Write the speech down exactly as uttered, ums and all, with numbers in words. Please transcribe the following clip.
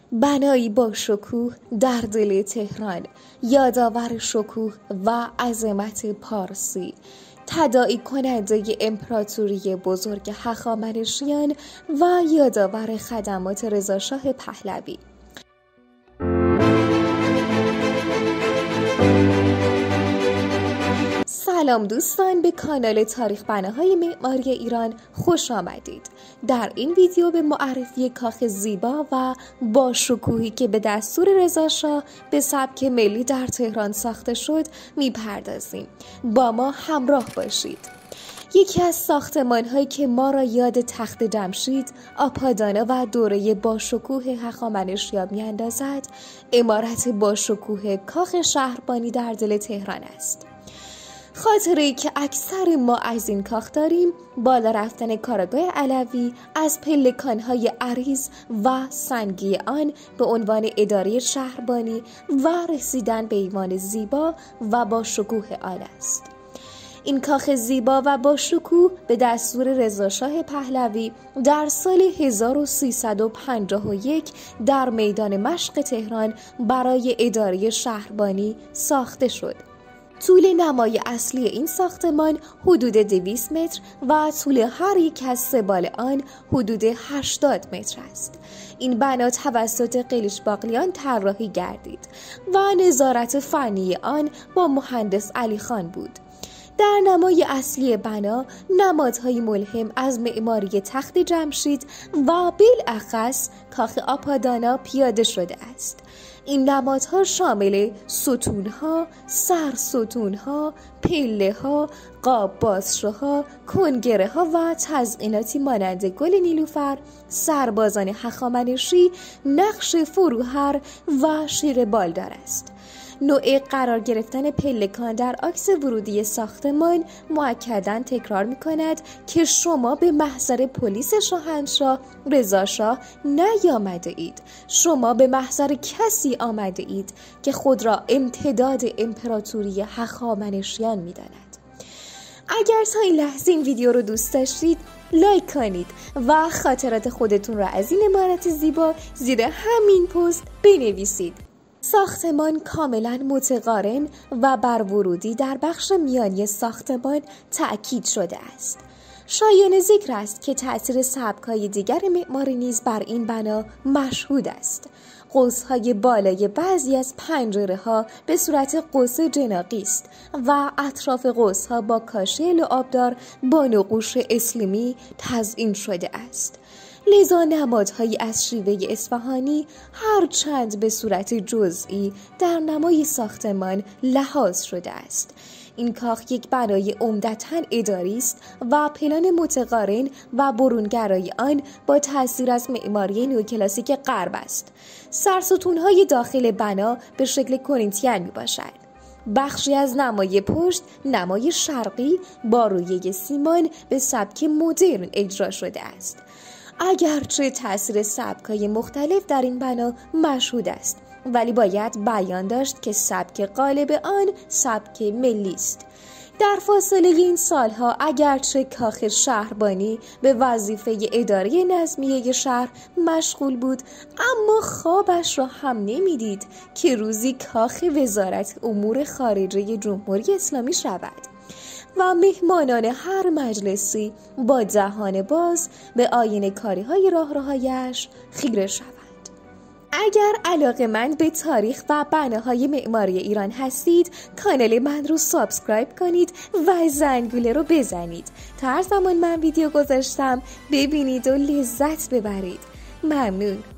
بنایی با شکوه در دل تهران، یادآور شکوه و عظمت پارسی، تداعی کننده امپراتوری بزرگ هخامنشیان و یادآور خدمات رضاشاه پهلوی. سلام دوستان، به کانال تاریخ بناهای معماری ایران خوش آمدید. در این ویدیو به معرفی کاخ زیبا و با شکوهی که به دستور رضاشاه به سبک ملی در تهران ساخته شد میپردازیم. با ما همراه باشید. یکی از ساختمان‌هایی که ما را یاد تخت جمشید، آپادانا و دوره باشکوه هخامنشیان می‌اندازد، عمارت باشکوه کاخ شهربانی در دل تهران است. خاطره‌ای که اکثر ما از این کاخ داریم، بالا رفتن کارگاه علوی از پلکان‌های عریض و سنگی آن به عنوان اداره شهربانی و رسیدن به ایوان زیبا و با شکوه آن است. این کاخ زیبا و با شکوه به دستور رضاشاه پهلوی در سال هزار و سیصد و پنجاه و یک در میدان مشق تهران برای اداره شهربانی ساخته شد. طول نمای اصلی این ساختمان حدود دویست متر و طول هر یک از سبال آن حدود هشتاد متر است. این بنا توسط قلیش باقلیان طراحی گردید و نظارت فنی آن با مهندس علی خان بود. در نمای اصلی بنا نمادهای ملهم از معماری تخت جمشید و بالاخص کاخ آپادانا پیاده شده است. این نمادها شامل ستونها، سرستونها، پله‌ها، قاب بازشوها، کنگره‌ها و تزئیناتی مانند گل نیلوفر، سربازان هخامنشی، نقش فروهر و شیر بالدار است. نوع قرار گرفتن پلکان در آکس ورودی ساختمان مؤکداً تکرار می‌کند که شما به محضر پلیس شاهنشاه رضاشاه نیامده اید. شما به محضر کسی آمده اید که خود را امتداد امپراتوری هخامنشیان می‌داند. اگر تا این لحظه این ویدیو رو دوست داشتید، لایک کنید و خاطرات خودتون را از این عمارت زیبا زیر همین پست بنویسید. ساختمان کاملا متقارن و بر ورودی در بخش میانی ساختمان تأکید شده است. شایان ذکر است که تأثیر سبک‌های دیگر معماری نیز بر این بنا مشهود است. قوس‌های بالای بعضی از پنجره‌ها به صورت قوس جناقی است و اطراف قوس‌ها با کاشی لعابدار با نقوش اسلامی تزئین شده است. لذا نمادهایی از شیوه اصفهانی هرچند به صورت جزئی در نمای ساختمان لحاظ شده است. این کاخ یک بنای عمدتاً اداری است و پلان متقارن و برونگرای آن با تأثیر از معماری نوکلاسیک غرب است. سرستون‌های داخل بنا به شکل کرینتین میباشد. بخشی از نمای پشت نمای شرقی با رویه سیمان به سبک مدرن اجرا شده است. اگرچه تأثیر سبک‌های مختلف در این بنا مشهود است، ولی باید بیان داشت که سبک غالب آن سبک ملی است. در فاصله این سالها اگرچه کاخ شهربانی به وظیفه اداره نظمیه شهر مشغول بود، اما خوابش را هم نمیدید که روزی کاخ وزارت امور خارجه جمهوری اسلامی شود و مهمانان هر مجلسی با دهان باز به آینه کاری های راهروهایش خیره شوند. اگر علاقه‌مند به تاریخ و بناهای معماری ایران هستید، کانال من رو سابسکرایب کنید و زنگوله رو بزنید تا هر زمان من ویدیو گذاشتم ببینید و لذت ببرید. ممنون.